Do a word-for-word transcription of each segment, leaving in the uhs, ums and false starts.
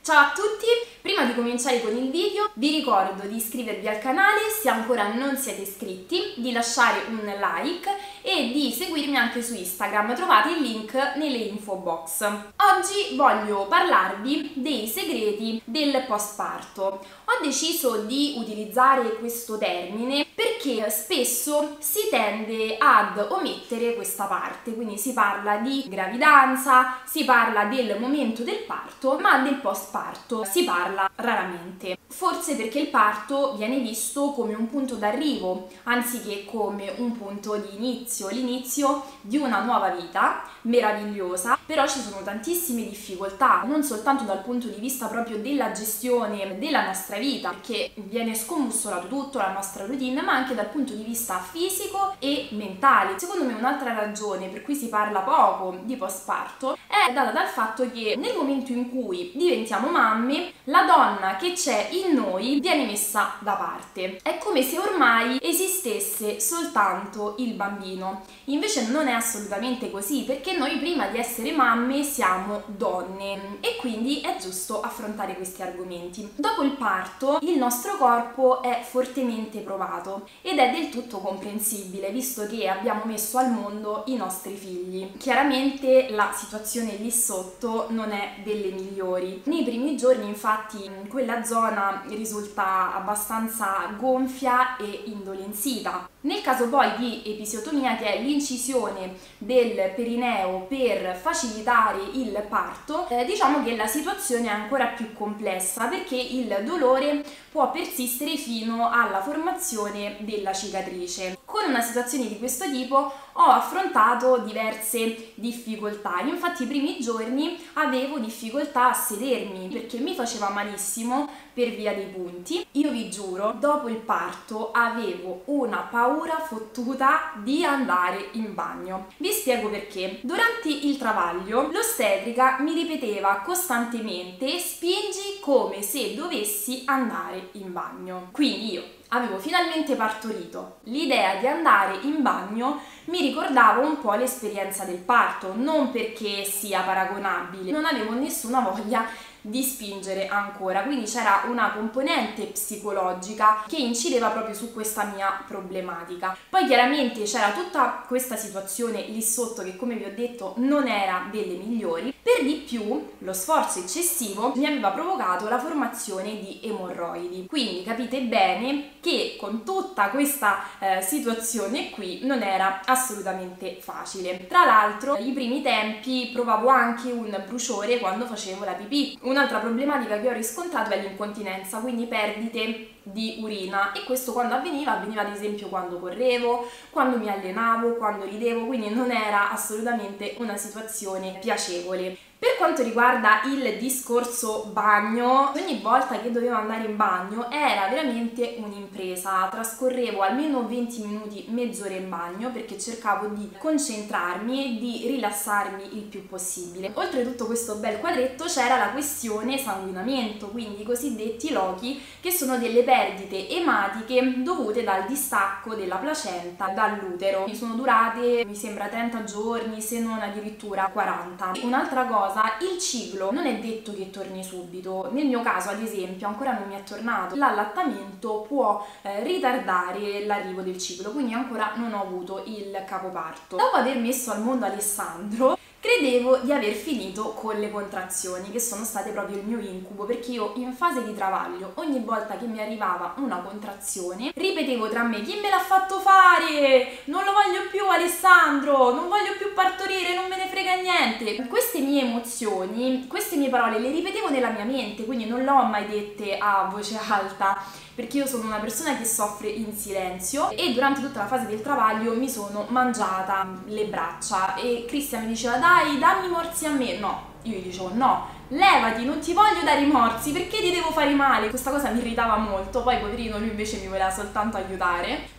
Ciao a tutti! Prima di cominciare con il video vi ricordo di iscrivervi al canale se ancora non siete iscritti, di lasciare un like e di seguirmi anche su Instagram, trovate il link nelle info box. Oggi voglio parlarvi dei segreti del postparto. Ho deciso di utilizzare questo termine perché spesso si tende ad omettere questa parte, quindi si parla di gravidanza, si parla del momento del parto, ma del postparto si parla raramente. Forse perché il parto viene visto come un punto d'arrivo, anziché come un punto di inizio, l'inizio di una nuova vita meravigliosa, però ci sono tantissime difficoltà, non soltanto dal punto di vista proprio della gestione della nostra vita, perché viene scombussolato tutto, la nostra routine, ma anche dal punto di vista fisico e mentale. Secondo me un'altra ragione per cui si parla poco di postparto è data dal fatto che nel momento in cui diventiamo mamme, la donna che c'è in noi viene messa da parte. È come se ormai esistesse soltanto il bambino. Invece non è assolutamente così, perché noi prima di essere mamme siamo donne e quindi è giusto affrontare questi argomenti. Dopo il parto il nostro corpo è fortemente provato ed è del tutto comprensibile, visto che abbiamo messo al mondo i nostri figli. Chiaramente la situazione lì sotto non è delle migliori. Nei primi giorni infatti quella zona risulta abbastanza gonfia e indolenzita. Nel caso poi di episiotomia, che è l'incisione del perineo per facilitare il parto, eh, diciamo che la situazione è ancora più complessa perché il dolore può persistere fino alla formazione della cicatrice. Con una situazione di questo tipo ho affrontato diverse difficoltà. Io infatti i primi giorni avevo difficoltà a sedermi perché mi faceva malissimo per via dei punti. Io vi giuro, dopo il parto avevo una paura fottuta di andare in bagno. Vi spiego perché. Durante il travaglio l'ostetrica mi ripeteva costantemente: spingi come se dovessi andare in bagno. Quindi io avevo finalmente partorito, l'idea di andare in bagno mi ricordava un po' l'esperienza del parto, non perché sia paragonabile, non avevo nessuna voglia di spingere ancora, quindi c'era una componente psicologica che incideva proprio su questa mia problematica. Poi chiaramente c'era tutta questa situazione lì sotto che, come vi ho detto, non era delle migliori. Per di più lo sforzo eccessivo mi aveva provocato la formazione di emorroidi, quindi capite bene che con tutta questa eh, situazione qui non era assolutamente facile. Tra l'altro i primi tempi provavo anche un bruciore quando facevo la pipì. Un'altra problematica che ho riscontrato è l'incontinenza, quindi perdite di urina, e questo quando avveniva, avveniva ad esempio quando correvo, quando mi allenavo, quando ridevo, quindi non era assolutamente una situazione piacevole. Per quanto riguarda il discorso bagno, ogni volta che dovevo andare in bagno era veramente un'impresa. Trascorrevo almeno venti minuti, mezz'ora in bagno, perché cercavo di concentrarmi e di rilassarmi il più possibile. Oltre a tutto questo bel quadretto c'era la questione sanguinamento, quindi i cosiddetti lochi, che sono delle perdite ematiche dovute dal distacco della placenta dall'utero. Sono durate, mi sembra, trenta giorni, se non addirittura quaranta. Un'altra cosa, il ciclo non è detto che torni subito. Nel mio caso, ad esempio, ancora non mi è tornato. L'allattamento può eh, ritardare l'arrivo del ciclo, quindi ancora non ho avuto il capoparto. Dopo aver messo al mondo Alessandro, credevo di aver finito con le contrazioni, che sono state proprio il mio incubo, perché io in fase di travaglio, ogni volta che mi arrivava una contrazione, ripetevo tra me: chi me l'ha fatto fare? Non lo voglio più Alessandro, non voglio più partorire, non me ne frega niente. Queste mie emozioni, queste mie parole le ripetevo nella mia mente, quindi non le ho mai dette a voce alta, perché io sono una persona che soffre in silenzio, e durante tutta la fase del travaglio mi sono mangiata le braccia e Cristian mi diceva: dai, dammi i morsi a me. No, io gli dicevo: no, levati, non ti voglio dare i morsi, perché ti devo fare male? Questa cosa mi irritava molto, poi poverino lui invece mi voleva soltanto aiutare.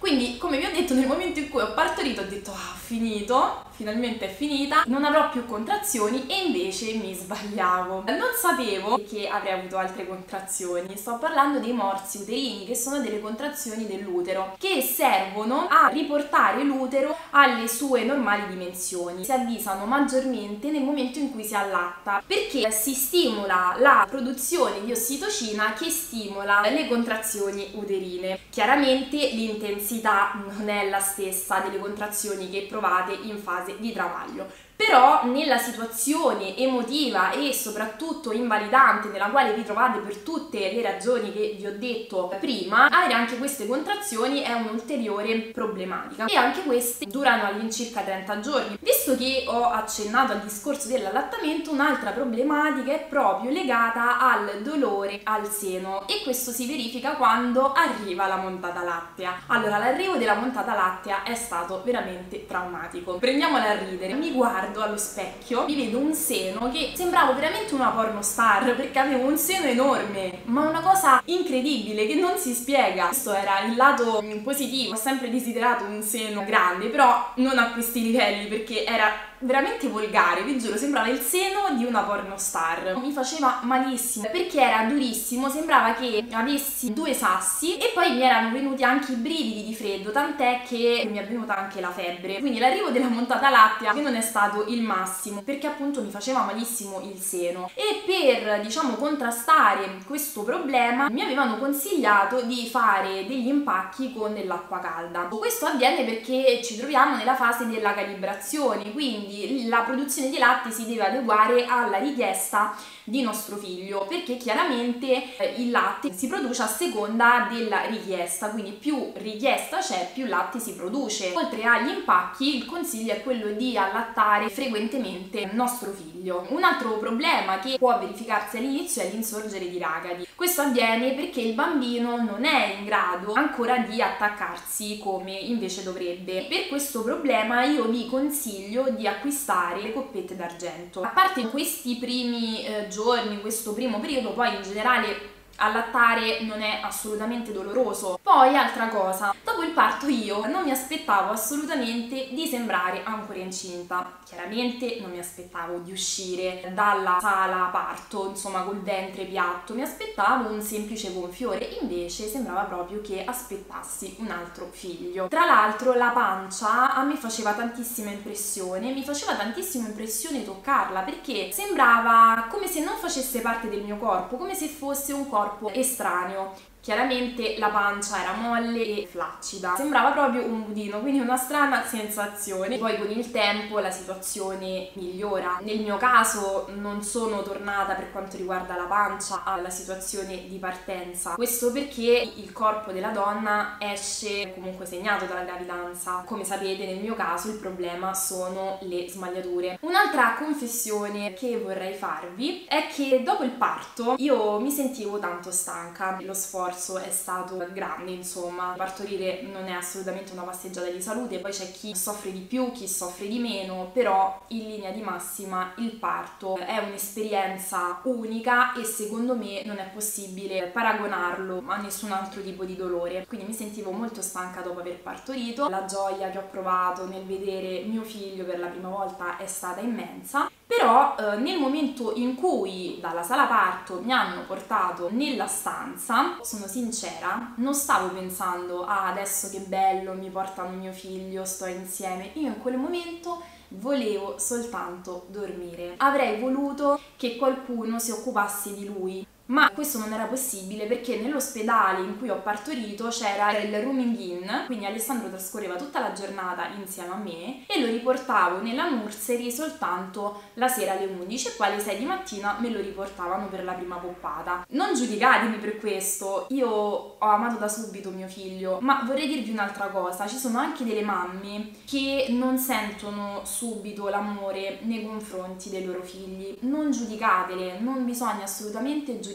Quindi, come vi ho detto, nel momento in cui ho partorito ho detto ah, finito, finalmente è finita, non avrò più contrazioni, e invece mi sbagliavo. Non sapevo che avrei avuto altre contrazioni. Sto parlando dei morsi uterini, che sono delle contrazioni dell'utero che servono a riportare l'utero alle sue normali dimensioni. Si avvisano maggiormente nel momento in cui si allatta, perché si stimola la produzione di ossitocina che stimola le contrazioni uterine. Chiaramente l'intensità non è la stessa delle contrazioni che provate in fase di travaglio, però nella situazione emotiva e soprattutto invalidante nella quale vi trovate per tutte le ragioni che vi ho detto prima, avere anche queste contrazioni è un'ulteriore problematica, e anche queste durano all'incirca trenta giorni. Visto che ho accennato al discorso dell'allattamento, un'altra problematica è proprio legata al dolore al seno, e questo si verifica quando arriva la montata lattea. Allora, l'arrivo della montata lattea è stato veramente traumatico. Prendiamola a ridere, mi guardo allo specchio, mi vedo un seno che sembravo veramente una pornostar, perché avevo un seno enorme, ma una cosa incredibile che non si spiega. Questo era il lato positivo. Ho sempre desiderato un seno grande, però non a questi livelli, perché era veramente volgare, vi giuro, sembrava il seno di una pornostar. Mi faceva malissimo perché era durissimo, sembrava che avessi due sassi, e poi mi erano venuti anche i brividi di freddo, tant'è che mi è venuta anche la febbre. Quindi l'arrivo della montata lattea che non è stato il massimo, perché appunto mi faceva malissimo il seno, e per, diciamo, contrastare questo problema mi avevano consigliato di fare degli impacchi con dell'acqua calda. Questo avviene perché ci troviamo nella fase della calibrazione, quindi la produzione di latte si deve adeguare alla richiesta di nostro figlio, perché chiaramente eh, il latte si produce a seconda della richiesta, quindi più richiesta c'è, più latte si produce. Oltre agli impacchi, il consiglio è quello di allattare frequentemente il nostro figlio. Un altro problema che può verificarsi all'inizio è l'insorgere di ragadi. Questo avviene perché il bambino non è in grado ancora di attaccarsi come invece dovrebbe. Per questo problema io vi consiglio di acquistare le coppette d'argento. A parte questi primi eh, giorni, questo primo periodo, poi in generale allattare non è assolutamente doloroso. Poi, altra cosa, dopo il parto io non mi aspettavo assolutamente di sembrare ancora incinta. Chiaramente non mi aspettavo di uscire dalla sala parto, insomma, col ventre piatto, mi aspettavo un semplice gonfiore, invece sembrava proprio che aspettassi un altro figlio. Tra l'altro la pancia a me faceva tantissima impressione, mi faceva tantissima impressione toccarla, perché sembrava come se non facesse parte del mio corpo, come se fosse un corpo estraneo. Chiaramente la pancia era molle e flaccida, sembrava proprio un budino, quindi una strana sensazione. Poi con il tempo la situazione migliora. Nel mio caso non sono tornata per quanto riguarda la pancia alla situazione di partenza, questo perché il corpo della donna esce comunque segnato dalla gravidanza. Come sapete, nel mio caso il problema sono le smagliature. Un'altra confessione che vorrei farvi è che dopo il parto io mi sentivo tanto stanca, lo sforzo è stato grande, insomma. Partorire non è assolutamente una passeggiata di salute, poi c'è chi soffre di più, chi soffre di meno, però in linea di massima il parto è un'esperienza unica e secondo me non è possibile paragonarlo a nessun altro tipo di dolore. Quindi mi sentivo molto stanca dopo aver partorito, la gioia che ho provato nel vedere mio figlio per la prima volta è stata immensa. Però eh, nel momento in cui dalla sala parto mi hanno portato nella stanza, sono sincera, non stavo pensando ah, adesso che bello, mi portano mio figlio, sto insieme. Io in quel momento volevo soltanto dormire. Avrei voluto che qualcuno si occupasse di lui. Ma questo non era possibile perché nell'ospedale in cui ho partorito c'era il rooming in, quindi Alessandro trascorreva tutta la giornata insieme a me e lo riportavo nella nursery soltanto la sera alle undici, e poi alle sei di mattina me lo riportavano per la prima poppata. Non giudicatemi per questo, io ho amato da subito mio figlio, ma vorrei dirvi un'altra cosa: ci sono anche delle mamme che non sentono subito l'amore nei confronti dei loro figli. Non giudicatele, non bisogna assolutamente giudicare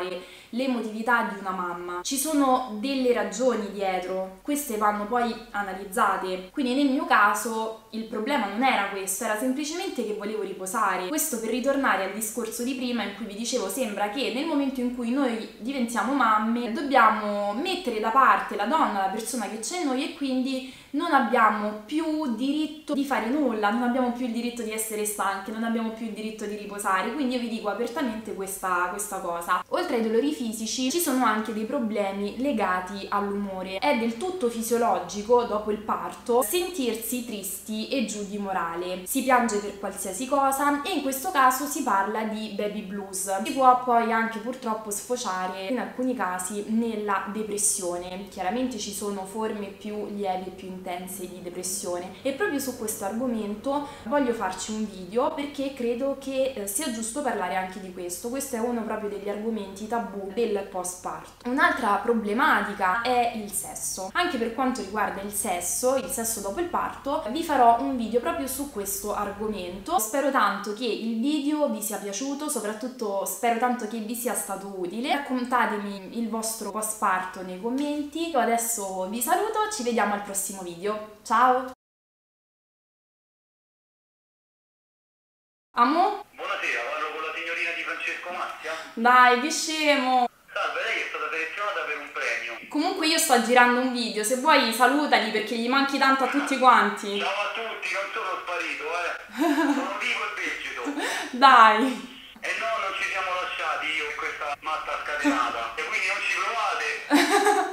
l'emotività di una mamma. Ci sono delle ragioni dietro, queste vanno poi analizzate. Quindi nel mio caso il problema non era questo, era semplicemente che volevo riposare. Questo per ritornare al discorso di prima in cui vi dicevo, sembra che nel momento in cui noi diventiamo mamme dobbiamo mettere da parte la donna, la persona che c'è in noi, e quindi non abbiamo più diritto di fare nulla, non abbiamo più il diritto di essere stanche, non abbiamo più il diritto di riposare. Quindi io vi dico apertamente questa, questa cosa. Oltre ai dolori fisici ci sono anche dei problemi legati all'umore. È del tutto fisiologico dopo il parto sentirsi tristi e giù di morale. Si piange per qualsiasi cosa e in questo caso si parla di baby blues. Si può poi anche purtroppo sfociare in alcuni casi nella depressione. Chiaramente ci sono forme più lievi e più intense di depressione, e proprio su questo argomento voglio farci un video perché credo che eh, sia giusto parlare anche di questo. Questo è uno proprio degli argomenti tabù del postparto. Un'altra problematica è il sesso. Anche per quanto riguarda il sesso, il sesso dopo il parto, vi farò un video proprio su questo argomento. Spero tanto che il video vi sia piaciuto, soprattutto spero tanto che vi sia stato utile. Raccontatemi il vostro postparto nei commenti. Io adesso vi saluto, ci vediamo al prossimo video. Ciao! Amo? Buonasera, parlo con la signorina Di Francesco Massia? Dai, che scemo! Salve, lei è stata selezionata per un premio. Comunque io sto girando un video, se vuoi salutali perché gli manchi tanto a tutti quanti. Ciao a tutti, non sono sparito, eh. Sono vivo e vegeto. Dai! E no, non ci siamo lasciati io e questa matta scatenata. E quindi non ci provate.